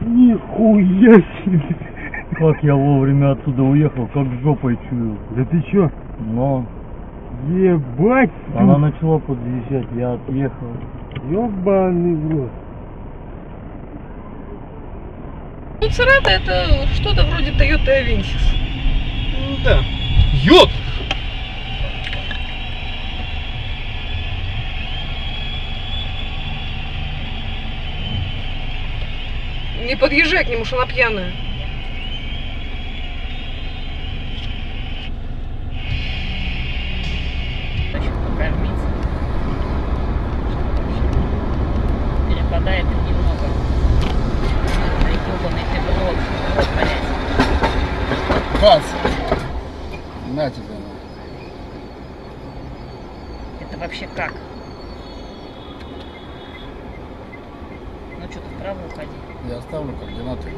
Нихуя себе! Как я вовремя отсюда уехал, как жопой чую. Да ты чё? Но Ебать! она начала подъезжать, я отъехал. Ёбаный в рот. Ну, Церата это что-то вроде Toyota Avensis. Да. Ёд! Не подъезжай к нему, что она пьяная. Перепадает немного. Ебаный ты в рот понять. Газ! На тебя. Это вообще как? Ну что, ты вправо уходи. Я оставлю координаты.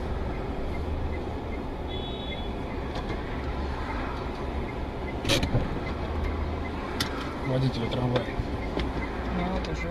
Водителю трамвая. Ну вот уже.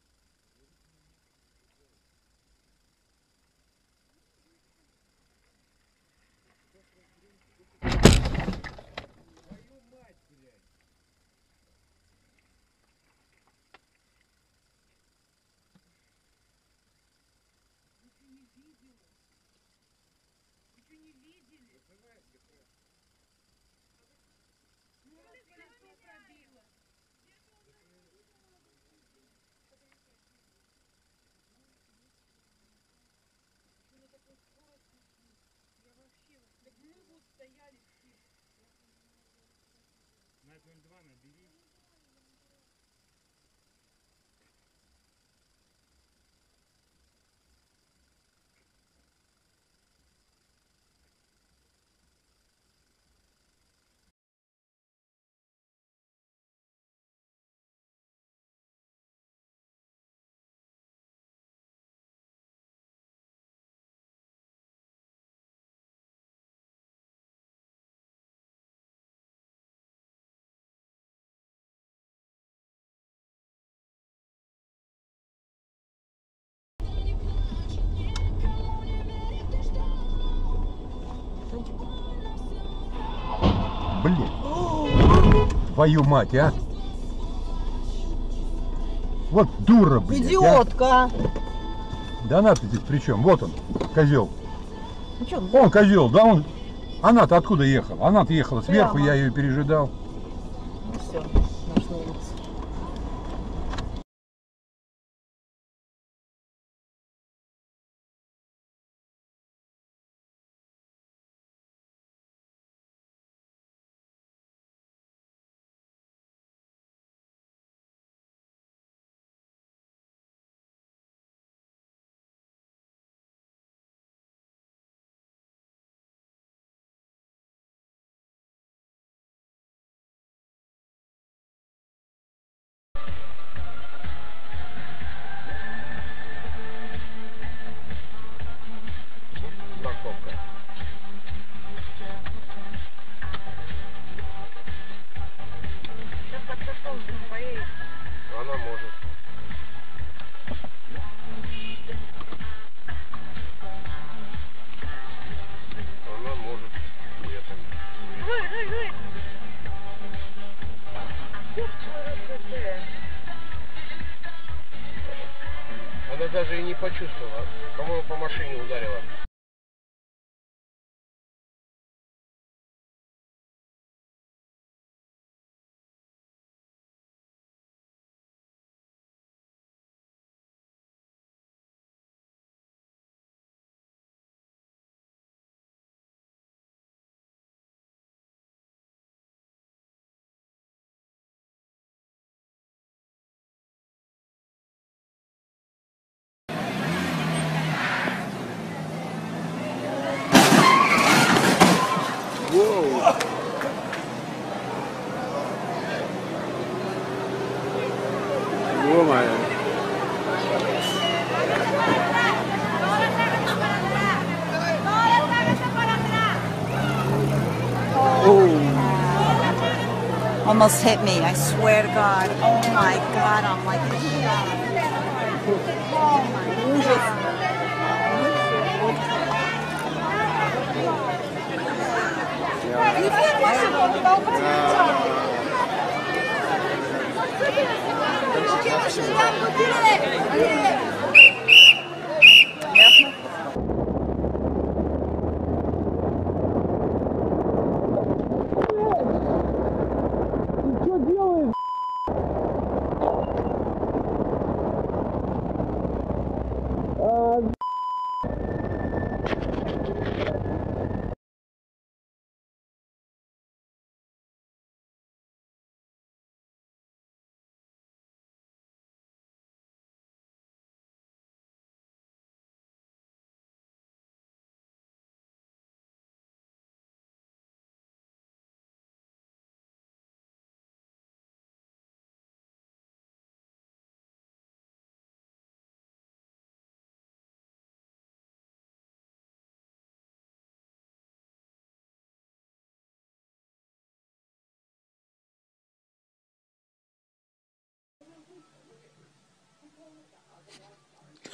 Блин. Твою мать, а? Вот дура, блядь. Идиотка! А? Да она-то здесь при чем? Вот он, козел. Ну, чё, Он козел, да он. Она-то откуда ехала? Она-то ехала сверху, прямо. я ее пережидал. Ну все, наш на улице. Она может. Она может. Она даже и не почувствовала. По-моему, по машине ударила. Almost hit me, I swear to God. Oh my God, I'm like, oh my God.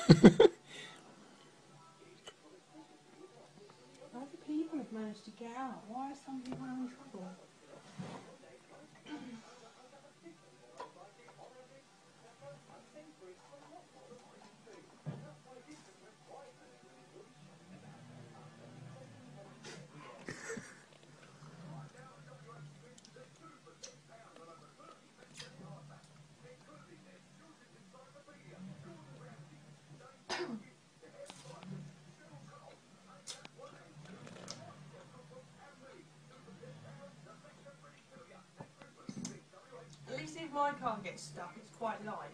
Other people have managed to get out. Why is somebody in trouble? At least if my car gets stuck, it's quite light.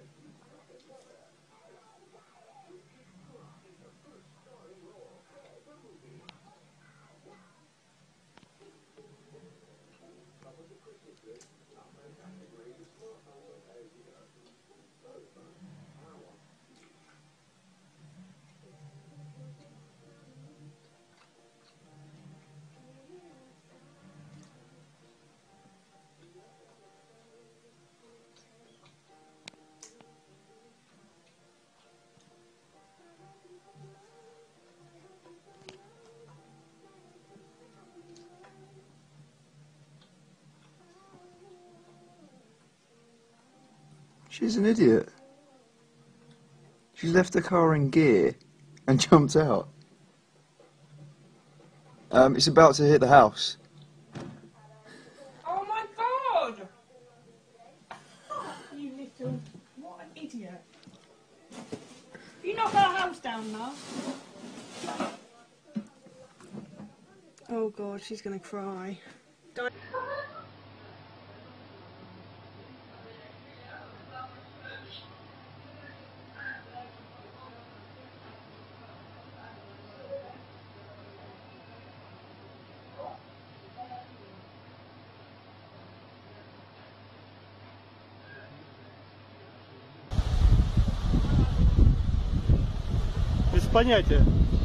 She's an idiot. She left the car in gear and jumped out. It's about to hit the house. Oh my god! You little... What an idiot. You knock our house down now. Oh god, she's gonna cry. Без понятия.